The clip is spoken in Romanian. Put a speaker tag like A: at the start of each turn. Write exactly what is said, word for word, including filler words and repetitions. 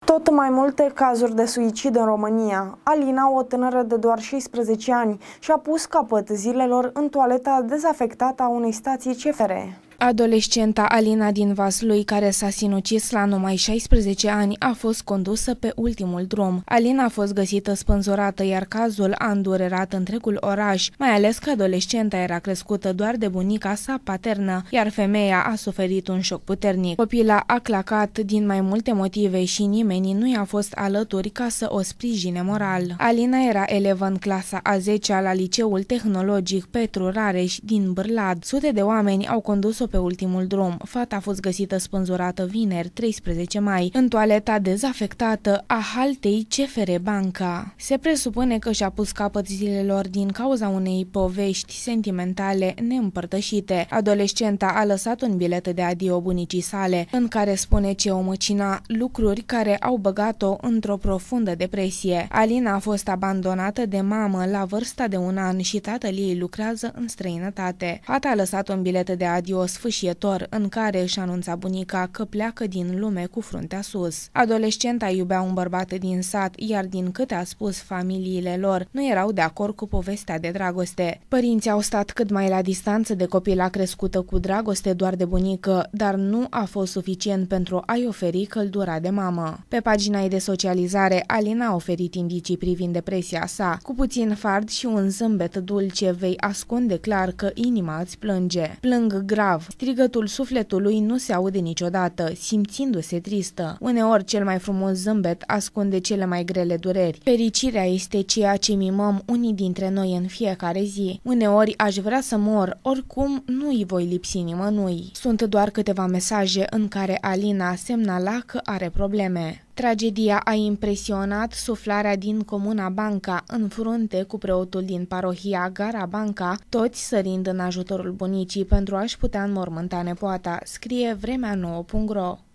A: Tot mai multe cazuri de suicid în România. Alina, o tânără de doar șaisprezece ani, și-a pus capăt zilelor în toaleta dezafectată a unei stații C F R.
B: Adolescenta Alina din Vaslui, care s-a sinucis la numai șaisprezece ani, a fost condusă pe ultimul drum. Alina a fost găsită spânzurată, iar cazul a îndurerat întregul oraș, mai ales că adolescenta era crescută doar de bunica sa paternă, iar femeia a suferit un șoc puternic. Copila a clacat din mai multe motive și nimeni nu i-a fost alături ca să o sprijine moral. Alina era elevă în clasa a zecea la Liceul Tehnologic Petru Rareș din Bârlad. Sute de oameni au condus-o pe ultimul drum. Fata a fost găsită spânzurată vineri, treisprezece mai, în toaleta dezafectată a haltei C F R Banca. Se presupune că și-a pus capăt zilelor din cauza unei povești sentimentale neîmpărtășite. Adolescenta a lăsat un bilet de adio bunicii sale, în care spune ce o măcina, lucruri care au băgat-o într-o profundă depresie. Alina a fost abandonată de mamă la vârsta de un an și tatăl ei lucrează în străinătate. Fata a lăsat un bilet de adio sfâșietor în care își anunța bunica că pleacă din lume cu fruntea sus. Adolescenta iubea un bărbat din sat, iar din câte a spus familiile lor, nu erau de acord cu povestea de dragoste. Părinții au stat cât mai la distanță de copila crescută cu dragoste doar de bunică, dar nu a fost suficient pentru a-i oferi căldura de mamă. Pe pagina ei de socializare, Alina a oferit indicii privind depresia sa. Cu puțin fard și un zâmbet dulce vei ascunde clar că inima îți plânge. Plâng grav. Strigătul sufletului nu se aude niciodată, simțindu-se tristă. Uneori cel mai frumos zâmbet ascunde cele mai grele dureri. Fericirea este ceea ce mimăm unii dintre noi în fiecare zi. Uneori aș vrea să mor, oricum nu îi voi lipsi nimănui. Sunt doar câteva mesaje în care Alina semnala că are probleme. Tragedia a impresionat suflarea din comuna Banca, în frunte cu preotul din parohia Gara Banca, toți sărind în ajutorul bunicii pentru a-și putea înmormânta nepoata, scrie vremea nouă punct ro.